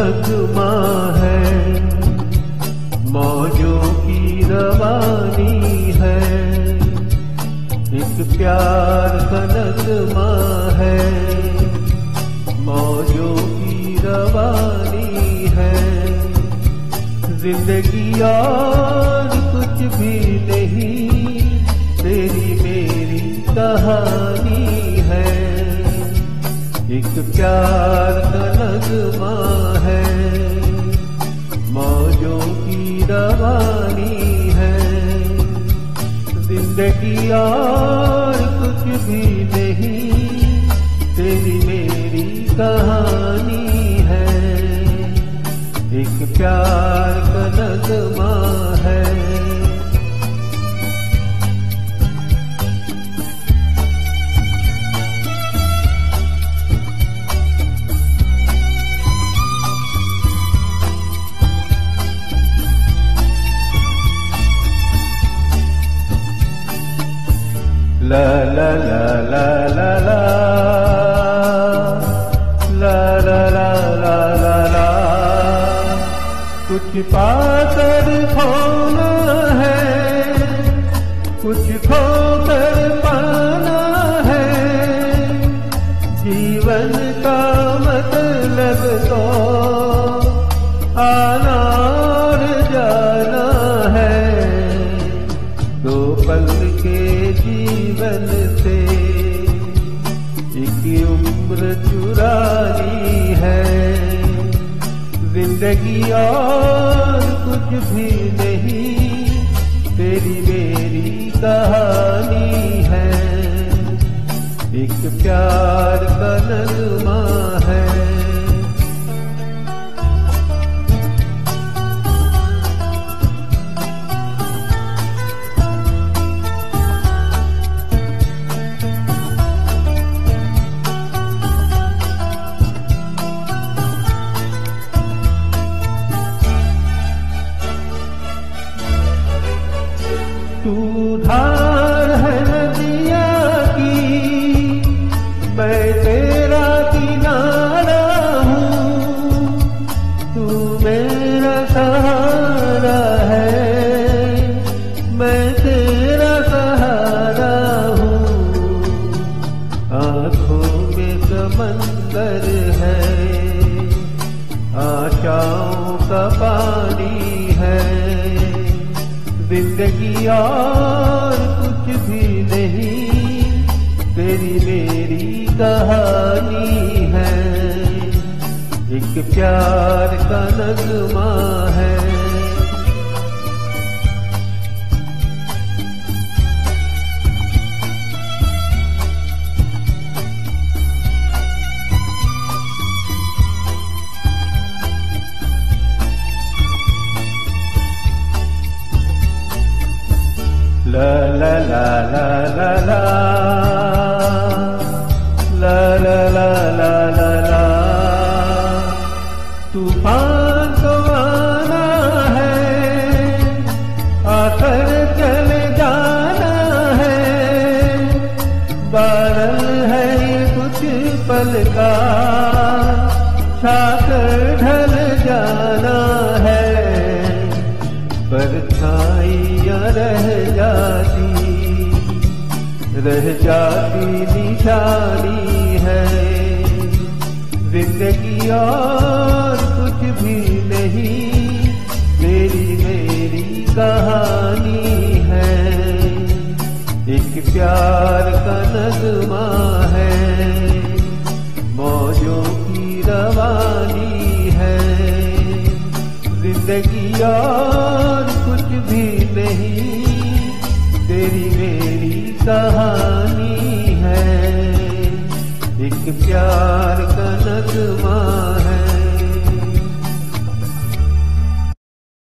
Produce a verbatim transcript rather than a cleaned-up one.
नगमा है, मौजों की रवानी है। एक प्यार का नगमा है, मौजों की रवानी है। जिंदगी और कुछ भी नहीं, तेरी मेरी कहानी है। एक प्यार का नगमा है, मौजों की रवानी है। जिंदगी और कुछ भी नहीं, तेरी मेरी कहानी है। एक प्यार का नगमा है। ला ला ला ला ला ला ला ला ला ला ला ला। कुछ पाकर खोना है, कुछ खोकर पाना है। जीवन का मतलब तो आना और जाना है। दो पल के जीवन से एक उम्र चुरानी है। जिंदगी और कुछ भी नहीं, तेरी मेरी कहानी है। एक प्यार का नगमा है। तू धार है नदिया की, मैं तेरा किनारा हूँ। तू मेरा सहारा है, मैं तेरा सहारा हूँ। आँखों में समंदर है, आशाओं का पानी है। जिंदगी और कुछ भी नहीं, तेरी मेरी कहानी है। एक प्यार का नगमा है। ला ला ला ला ला ला ला ला ला ला ला ला। तूफान तो आना है, आकर चले जाना है। बादल है कुछ पल का, छाकर ढल जाना है। परछाइयाँ रह जाती, रह जाती निशानी है। जिंदगी और कुछ भी नहीं, मेरी मेरी कहानी है। एक प्यार का नगमा है, मौजों की रवानी है। जिंदगी और कुछ भी नहीं, तेरी मेरी कहानी है। एक प्यार